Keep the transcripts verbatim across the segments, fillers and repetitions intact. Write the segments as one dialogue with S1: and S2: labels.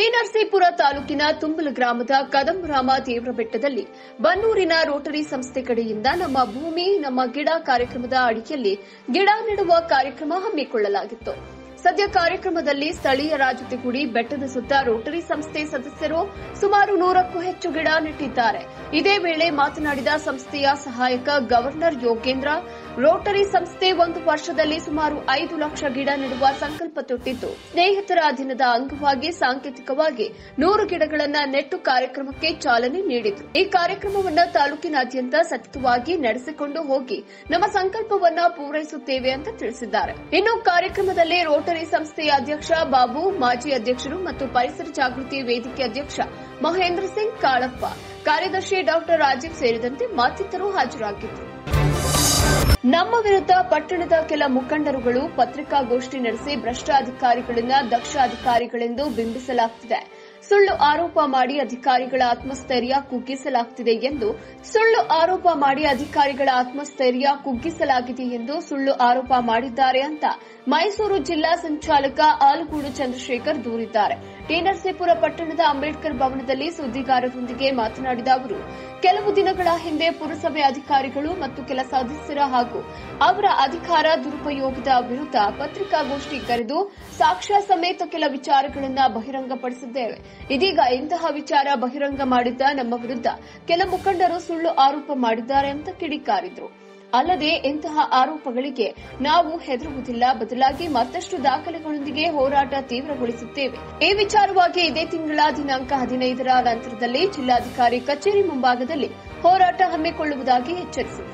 S1: T Narasipura ತಾಲೂಕಿನ ತುಂಬಲ ಗ್ರಾಮದ ಕದಂಬರಾಮ ದೇವರ ಬೆಟ್ಟದಲ್ಲಿ ಬನ್ನೂರಿನ ರೋಟರಿ ಸಂಸ್ಥೆ ಕಡೆಯಿಂದ ನಮ್ಮ ಭೂಮಿ ನಮ್ಮ ಗಿಡ ಕಾರ್ಯಕ್ರಮದ ಅಡಿಯಲ್ಲಿ ಗಿಡ ನೆಡುವ ಕಾರ್ಯಕ್ರಮ ಹಮ್ಮಿಕೊಳ್ಳಲಾಗಿತ್ತು. ಸದ್ಯ ಕಾರ್ಯಕ್ರಮದಲ್ಲಿ ಸ್ಥಳೀಯರ ಜೊತೆಗೂಡಿ ಬೆಟ್ಟದ ಸುತ್ತ ರೋಟರಿ ಸಂಸ್ಥೆ ಸದಸ್ಯರು ಸುಮಾರು ನೂರಕ್ಕೂ ಹೆಚ್ಚು ಗಿಡ ನೆಟ್ಟಿದ್ದಾರೆ. ಇದೇ ವೇಳೆ ಮಾತನಾಡಿದ ಸಂಸ್ಥೆಯ ಸಹಾಯಕ ಗವರ್ನರ್ ಯೋಗೇಂದ್ರ, ರೋಟರಿ ಸಂಸ್ಥೆ ಒಂದು ವರ್ಷದಲ್ಲಿ ಸುಮಾರು ಐದು ಲಕ್ಷ ಗಿಡ ನೆಡುವ ಸಂಕಲ್ಪ ತೊಟ್ಟಿದ್ದು, ಸ್ನೇಹಿತರ ದಿನದ ಅಂಗವಾಗಿ ಸಾಂಕೇತಿಕವಾಗಿ ನೂರು ಗಿಡಗಳನ್ನು ನೆಟ್ಟು ಕಾರ್ಯಕ್ರಮಕ್ಕೆ ಚಾಲನೆ ನೀಡಿತು. ಈ ಕಾರ್ಯಕ್ರಮವನ್ನು ತಾಲೂಕಿನಾದ್ಯಂತ ಸತತವಾಗಿ ನಡೆಸಿಕೊಂಡು ಹೋಗಿ ನಮ್ಮ ಸಂಕಲ್ಪವನ್ನ ಪೂರೈಸುತ್ತೇವೆ ಅಂತ ತಿಳಿಸಿದ್ದಾರೆ. ಇನ್ನು ಕಾರ್ಯಕ್ರಮದಲ್ಲಿ ರೋಟರಿ ಸಂಸ್ಥೆಯ ಅಧ್ಯಕ್ಷ ಬಾಬು, ಮಾಜಿ ಅಧ್ಯಕ್ಷರು ಮತ್ತು ಪರಿಸರ ಜಾಗೃತಿ ವೇದಿಕೆ ಅಧ್ಯಕ್ಷ ಮಹೇಂದ್ರ ಸಿಂಗ್ ಕಾಳಪ್ಪ, ಕಾರ್ಯದರ್ಶಿ ಡಾಕ್ಟರ್ ರಾಜೀವ್ ಸೇರಿದಂತೆ ಮತ್ತಿತರರು ಹಾಜರಾಗಿದ್ದರು. ನಮ್ಮ ವಿರುದ್ಧ ಪಟ್ಟಣದ ಕೆಲ ಮುಖಂಡರುಗಳು ಪತ್ರಿಕಾಗೋಷ್ಠಿ ನಡೆಸಿ ಭ್ರಷ್ಟ ಅಧಿಕಾರಿಗಳನ್ನ ದಕ್ಷ ಅಧಿಕಾರಿಗಳೆಂದು ಬಿಂಬಿಸಲಾಗುತ್ತಿದೆ. ಸುಳ್ಳು ಆರೋಪ ಮಾಡಿ ಅಧಿಕಾರಿಗಳ ಆತ್ಮಸ್ಥೈರ್ಯ ಕುಗ್ಗಿಸಲಾಗುತ್ತಿದೆ ಎಂದು ಸುಳ್ಳು ಆರೋಪ ಮಾಡಿ ಅಧಿಕಾರಿಗಳ ಆತ್ಮಸ್ಥೈರ್ಯ ಕುಗ್ಗಿಸಲಾಗಿದೆ ಎಂದು ಸುಳ್ಳು ಆರೋಪ ಮಾಡಿದ್ದಾರೆ ಅಂತ ಮೈಸೂರು ಜಿಲ್ಲಾ ಸಂಚಾಲಕ ಆಲಗೂಡು ಚಂದ್ರಶೇಖರ್ ದೂರಿದ್ದಾರೆ. ಟಿ ನರಸೀಪುರ ಪಟ್ಟಣದ ಅಂಬೇಡ್ಕರ್ ಭವನದಲ್ಲಿ ಸುದ್ದಿಗಾರರೊಂದಿಗೆ ಮಾತನಾಡಿದ ಅವರು, ಕೆಲವು ದಿನಗಳ ಹಿಂದೆ ಪುರಸಭೆ ಅಧಿಕಾರಿಗಳು ಮತ್ತು ಕೆಲ ಸದಸ್ಯರ ಹಾಗೂ ಅವರ ಅಧಿಕಾರ ದುರುಪಯೋಗದ ವಿರುದ್ಧ ಪತ್ರಿಕಾಗೋಷ್ಠಿ ಕರೆದು ಸಾಕ್ಷ್ಯ ಸಮೇತ ಕೆಲ ವಿಚಾರಗಳನ್ನು ಬಹಿರಂಗಪಡಿಸಿದ್ದೇವೆ. ಇದೀಗ ಇಂತಹ ವಿಚಾರ ಬಹಿರಂಗ ಮಾಡಿದ್ದ ನಮ್ಮ ವಿರುದ್ಧ ಕೆಲ ಮುಖಂಡರು ಸುಳ್ಳು ಆರೋಪ ಮಾಡಿದ್ದಾರೆ ಅಂತ ಕಿಡಿಕಾರಿದ್ರು. ಅಲ್ಲದೆ ಇಂತಹ ಆರೋಪಗಳಿಗೆ ನಾವು ಹೆದರುವುದಿಲ್ಲ, ಬದಲಾಗಿ ಮತ್ತಷ್ಟು ದಾಖಲೆಗಳೊಂದಿಗೆ ಹೋರಾಟ ತೀವ್ರಗೊಳಿಸುತ್ತೇವೆ. ಈ ವಿಚಾರವಾಗಿ ಇದೇ ತಿಂಗಳ ದಿನಾಂಕ ಹದಿನೈದರ ನಂತರದಲ್ಲಿ ಜಿಲ್ಲಾಧಿಕಾರಿ ಕಚೇರಿ ಮುಂಭಾಗದಲ್ಲಿ ಹೋರಾಟ ಹಮ್ಮಿಕೊಳ್ಳುವುದಾಗಿ ಎಚ್ಚರಿಸಿದರು.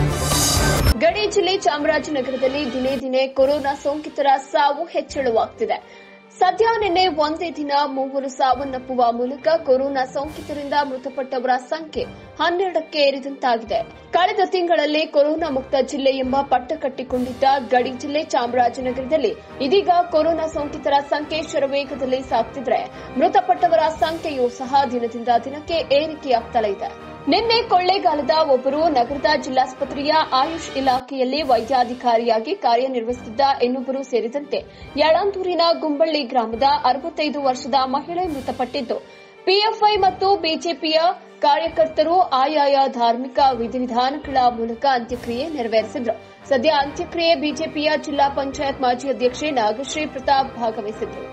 S1: ಗಡಿ ಜಿಲ್ಲೆ ಚಾಮರಾಜನಗರದಲ್ಲಿ ದಿನೇ ದಿನೇ ಕೊರೋನಾ ಸೋಂಕಿತರ ಸಾವು ಹೆಚ್ಚಳವಾಗುತ್ತಿದೆ. ಸದ್ಯ ನಿನ್ನೆ ಒಂದೇ ದಿನ ಮೂವರು ಸಾವನ್ನಪ್ಪುವ ಮೂಲಕ ಕೊರೋನಾ ಸೋಂಕಿತರಿಂದ ಮೃತಪಟ್ಟವರ ಸಂಖ್ಯೆ ಹನ್ನೆರಡಕ್ಕೆ ಏರಿದಂತಾಗಿದೆ. ಕಳೆದ ತಿಂಗಳಲ್ಲಿ ಕೊರೋನಾ ಮುಕ್ತ ಜಿಲ್ಲೆ ಎಂಬ ಪಟ್ಟ ಕಟ್ಟಿಕೊಂಡಿದ್ದ ಗಡಿ ಜಿಲ್ಲೆ ಚಾಮರಾಜನಗರದಲ್ಲಿ ಇದೀಗ ಕೊರೋನಾ ಸೋಂಕಿತರ ಸಂಖ್ಯೆ ಶರವೇಗದಲ್ಲಿ ಸಾಗುತ್ತಿದ್ರೆ ಮೃತಪಟ್ಟವರ ಸಂಖ್ಯೆಯೂ ಸಹ ದಿನದಿಂದ ದಿನಕ್ಕೆ ಏರಿಕೆಯಾಗುತ್ತಲೇ ಇದೆ. ನಿನ್ನೆ ಕೊಳ್ಳೇಗಾಲದ ಒಬ್ಬರು ನಗರದ ಜಿಲ್ಲಾಸ್ಪತ್ರೆಯ ಆಯುಷ್ ಇಲಾಖೆಯಲ್ಲಿ ವೈದ್ಯಾಧಿಕಾರಿಯಾಗಿ ಕಾರ್ಯನಿರ್ವಹಿಸುತ್ತಿದ್ದ ಇನ್ನೊಬ್ಬರು ಸೇರಿದಂತೆ ಯಳಂದೂರಿನ ಗುಂಬಳ್ಳಿ ಗ್ರಾಮದ ಅರವತ್ತೈದು ವರ್ಷದ ಮಹಿಳೆ ಮೃತಪಟ್ಟಿದ್ದು, ಪಿಎಫ್ಐ ಮತ್ತು ಬಿಜೆಪಿಯ ಕಾರ್ಯಕರ್ತರು ಆಯಾಯ ಧಾರ್ಮಿಕ ವಿಧಿವಿಧಾನಗಳ ಮೂಲಕ ಅಂತ್ಯಕ್ರಿಯೆ ನೆರವೇರಿಸಿದರು. ಸದ್ಯ ಅಂತ್ಯಕ್ರಿಯೆ ಬಿಜೆಪಿಯ ಜಿಲ್ಲಾ ಪಂಚಾಯತ್ ಮಾಜಿ ಅಧ್ಯಕ್ಷೆ ನಾಗಶ್ರೀ ಪ್ರತಾಪ್ ಭಾಗವಹಿಸಿದ್ದರು.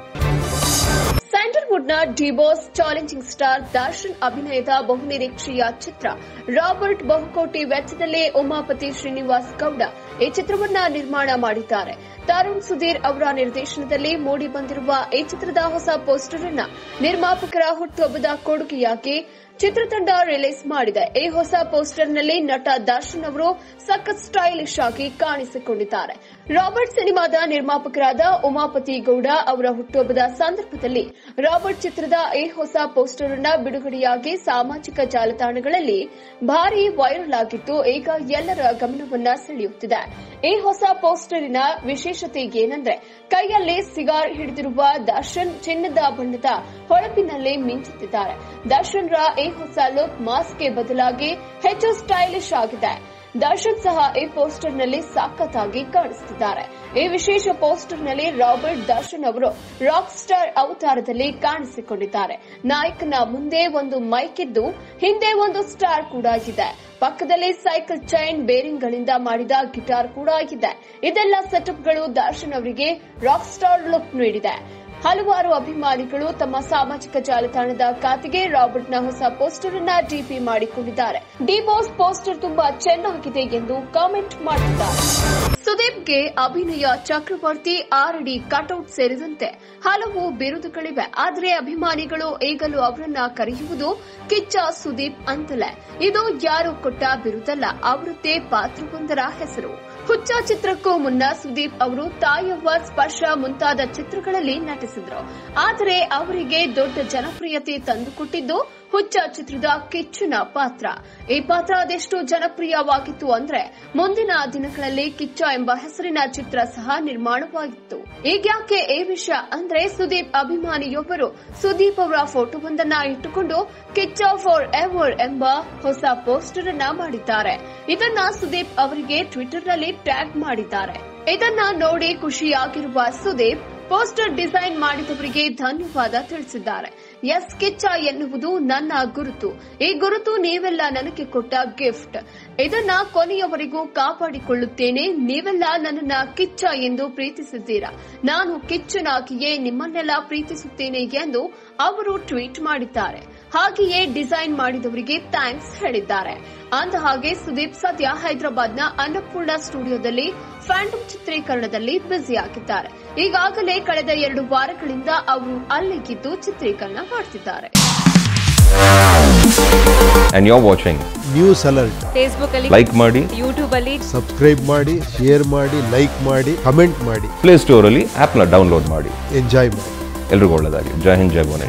S1: ಸ್ಯಾಂಡಲ್ವುಡ್ನ ಡಿಬಾಸ್ ಚಾಲೆಂಜಿಂಗ್ ಸ್ಟಾರ್ ದರ್ಶನ್ ಅಭಿನಯದ ಬಹುನಿರೀಕ್ಷೆಯ ಚಿತ್ರ ರಾಬರ್ಟ್ ಬಹುಕೋಟಿ ವೆಚ್ಚದಲ್ಲಿ ಉಮಾಪತಿ ಶ್ರೀನಿವಾಸ್ ಗೌಡ ಈ ಚಿತ್ರವನ್ನ ನಿರ್ಮಾಣ ಮಾಡಿದ್ದಾರೆ. ತರುಣ್ ಸುಧೀರ್ ಅವರ ನಿರ್ದೇಶನದಲ್ಲಿ ಮೂಡಿ ಬಂದಿರುವ ಈ ಚಿತ್ರದ ಹೊಸ ಪೋಸ್ಟರ್ ಅನ್ನು ನಿರ್ಮಾಪಕರ ಹುಟ್ಟುಹಬ್ಬದ ಕೊಡುಗೆಯಾಗಿ ಚಿತ್ರತಂಡ ರಿಲೀಸ್ ಮಾಡಿದೆ. ಈ ಹೊಸ ಪೋಸ್ಟರ್ನಲ್ಲಿ ನಟ ದರ್ಶನ್ ಅವರು ಸಖತ್ ಸ್ಟೈಲಿಶ್ ಆಗಿ ಕಾಣಿಸಿಕೊಂಡಿದ್ದಾರೆ. ರಾಬರ್ಟ್ ಸಿನಿಮಾದ ನಿರ್ಮಾಪಕರಾದ ಉಮಾಪತಿ ಗೌಡ ಅವರ ಹುಟ್ಟುಹಬ್ಬದ ಸಂದರ್ಭದಲ್ಲಿ ರಾಬರ್ಟ್ ಚಿತ್ರದ ಈ ಹೊಸ ಪೋಸ್ಟರ್ ಅನ್ನು ಬಿಡುಗಡೆಯಾಗಿ ಸಾಮಾಜಿಕ ಜಾಲತಾಣಗಳಲ್ಲಿ ಭಾರೀ ವೈರಲ್ ಆಗಿದ್ದು, ಈಗ ಎಲ್ಲರ ಗಮನವನ್ನ ಸೆಳೆಯುತ್ತಿದೆ. ಈ ಹೊಸ ಪೋಸ್ಟರಿನ ವಿಶೇಷತೆ ಏನಂದ್ರೆ, ಕೈಯಲ್ಲಿ ಸಿಗಾರ್ ಹಿಡಿದಿರುವ ದರ್ಶನ್ ಚಿನ್ನದ ಬಣ್ಣದ ಹೊಳಪಿನಲ್ಲಿ ಮಿಂಚುತ್ತಿದ್ದಾರೆ. ದರ್ಶನ್ ರ ಈ ಹೊಸ ಲುಕ್ ಮಾಸ್ಕ್ಗೆ ಬದಲಾಗಿ ಹೆಚ್ಚು ಸ್ಟೈಲಿಶ್ ಆಗಿದೆ. ದರ್ಶನ್ ಸಹ ಈ ಪೋಸ್ಟರ್ನಲ್ಲಿ ಸಖತ್ತಾಗಿ ಕಾಣಿಸುತ್ತಿದ್ದಾರೆ. ಈ ವಿಶೇಷ ಪೋಸ್ಟರ್ನಲ್ಲಿ ರಾಬರ್ಟ್ ದರ್ಶನ್ ಅವರು ರಾಕ್ ಸ್ಟಾರ್ ಅವತಾರದಲ್ಲಿ ಕಾಣಿಸಿಕೊಂಡಿದ್ದಾರೆ. ನಾಯಕನ ಮುಂದೆ ಒಂದು ಮೈಕ್ ಇದ್ದು ಹಿಂದೆ ಒಂದು ಸ್ಟಾರ್ ಕೂಡ ಇದೆ. ಪಕ್ಕದಲ್ಲಿ ಸೈಕಲ್ ಚೈನ್ ಬೇರಿಂಗ್ಗಳಿಂದ ಮಾಡಿದ ಗಿಟಾರ್ ಕೂಡ ಇದೆ. ಇದೆಲ್ಲ ಸೆಟಪ್ಗಳು ದರ್ಶನ್ ಅವರಿಗೆ ರಾಕ್ ಸ್ಟಾರ್ ಲುಕ್ ನೀಡಿದೆ. ಹಲವಾರು ಅಭಿಮಾನಿಗಳು ತಮ್ಮ ಸಾಮಾಜಿಕ ಜಾಲತಾಣದ ಖಾತೆಗೆ ರಾಬರ್ಟ್ನ ಹೊಸ ಪೋಸ್ಟರ್ ಅನ್ನ ಡಿಪಿ ಮಾಡಿಕೊಂಡಿದ್ದಾರೆ. ಡಿಬಾಸ್ ಪೋಸ್ಟರ್ ತುಂಬಾ ಚೆನ್ನಾಗಿದೆ ಎಂದು ಕಾಮೆಂಟ್ ಮಾಡಿದ್ದಾರೆ. ಸುದೀಪ್ಗೆ ಅಭಿನಯ ಚಕ್ರವರ್ತಿ, ಆರಡಿ ಕಟೌಟ್ ಸೇರಿದಂತೆ ಹಲವು ಬಿರುದುಗಳಿವೆ. ಆದರೆ ಅಭಿಮಾನಿಗಳು ಈಗಲೂ ಅವರನ್ನ ಕರೆಯುವುದು ಕಿಚ್ಚ ಸುದೀಪ್ ಅಂತಲೇ. ಇದು ಯಾರು ಕೊಟ್ಟ ಬಿರುದಲ್ಲ, ಅವರದ್ದೇ ಪಾತ್ರವೊಂದರ ಹೆಸರು. ಹುಚ್ಚ ಚಿತ್ರಕ್ಕೂ ಮುನ್ನ ಸುದೀಪ್ ಅವರು ತಾಯವ್ವ, ಸ್ಪರ್ಶ ಮುಂತಾದ ಚಿತ್ರಗಳಲ್ಲಿ ನಟಿಸಿದ್ರು. ಆದರೆ ಅವರಿಗೆ ದೊಡ್ಡ ಜನಪ್ರಿಯತೆ ತಂದುಕೊಟ್ಟಿದ್ದು ಹುಚ್ಚ ಚಿತ್ರದ ಕಿಚ್ಚನ ಪಾತ್ರ. ಈ ಪಾತ್ರ ಅದೆಷ್ಟು ಜನಪ್ರಿಯವಾಗಿತ್ತು ಅಂದ್ರೆ ಮುಂದಿನ ದಿನಗಳಲ್ಲಿ ಕಿಚ್ಚ ಎಂಬ ಹೆಸರಿನ ಚಿತ್ರ ಸಹ ನಿರ್ಮಾಣವಾಗಿತ್ತು. ಈಗ್ಯಾಕೆ ಈ ವಿಷಯ ಅಂದ್ರೆ, ಸುದೀಪ್ ಅಭಿಮಾನಿಯೊಬ್ಬರು ಸುದೀಪ್ ಅವರ ಫೋಟೋವೊಂದನ್ನ ಇಟ್ಟುಕೊಂಡು ಕಿಚ್ಚ ಫಾರ್ ಎವರ್ ಎಂಬ ಹೊಸ ಪೋಸ್ಟರ್ ಅನ್ನ ಮಾಡಿದ್ದಾರೆ. ಇದನ್ನ ಸುದೀಪ್ ಅವರಿಗೆ ಟ್ವಿಟರ್ ನಲ್ಲಿ ಟ್ಯಾಗ್ ಮಾಡಿದ್ದಾರೆ. ಇದನ್ನ ನೋಡಿ ಖುಷಿಯಾಗಿರುವ ಸುದೀಪ್ ಪೋಸ್ಟರ್ ಡಿಸೈನ್ ಮಾಡಿದವರಿಗೆ ಧನ್ಯವಾದ ತಿಳಿಸಿದ್ದಾರೆ. ಎಸ್ ಕಿಚ್ಚ ಎನ್ನುವುದು ನನ್ನ ಗುರುತು. ಈ ಗುರುತು ನೀವೆಲ್ಲ ನನಗೆ ಕೊಟ್ಟ ಗಿಫ್ಟ್. ಇದನ್ನ ಕೊನೆಯವರೆಗೂ ಕಾಪಾಡಿಕೊಳ್ಳುತ್ತೇನೆ. ನೀವೆಲ್ಲ ನನ್ನನ್ನ ಕಿಚ್ಚ ಎಂದು ಪ್ರೀತಿಸಿದ್ದೀರಾ. ನಾನು ಕಿಚ್ಚನಾಗಿಯೇ ನಿಮ್ಮನ್ನೆಲ್ಲ ಪ್ರೀತಿಸುತ್ತೇನೆ ಎಂದು ಅವರು ಟ್ವೀಟ್ ಮಾಡಿದ್ದಾರೆ. ಹಾಗೆಯೇ ಡಿಸೈನ್ ಮಾಡಿದವರಿಗೆ ಥ್ಯಾಂಕ್ಸ್ ಹೇಳಿದ್ದಾರೆ. ಅಂದ ಹಾಗೆ ಸುದೀಪ್ ಸದ್ಯ ಹೈದರಾಬಾದ್ನ ಅನ್ನಪೂರ್ಣ ಸ್ಟುಡಿಯೋದಲ್ಲಿ ಫ್ಯಾಂಟಮ್ ಚಿತ್ರೀಕರಣದಲ್ಲಿ ಬ್ಯುಸಿಯಾಗಿದ್ದಾರೆ. ಈಗಾಗಲೇ ಕಳೆದ ಎರಡು ವಾರಗಳಿಂದ ಅವರು ಅಲ್ಲಿಗಿದ್ದು ಚಿತ್ರೀಕರಣ ಮಾಡ್ತಿದ್ದಾರೆ.
S2: And you're watching
S3: news alert.
S4: Facebook ಅಲ್ಲಿ
S2: ಲೈಕ್ ಮಾಡಿ,
S4: ಯೂಟ್ಯೂಬ್ ಅಲ್ಲಿ
S3: ಸಬ್ಸ್ಕ್ರೈಬ್ ಮಾಡಿ, ಶೇರ್ ಮಾಡಿ, ಲೈಕ್ ಮಾಡಿ, ಕಮೆಂಟ್ ಮಾಡಿ.
S2: ಪ್ಲೇ ಸ್ಟೋರ್ ಅಲ್ಲಿ ಆಪ್ ನ ಡೌನ್ಲೋಡ್ ಮಾಡಿ.
S3: ಎಂಜಾಯ್ ಮಾಡಿ.
S2: ಎಲ್ರಿಗೂ ಒಳ್ಳೆಯದಾಗಲಿ. ಜೈ ಹಿಂದ್, ಜೈ ಭುವನೇಶ್ವರ್.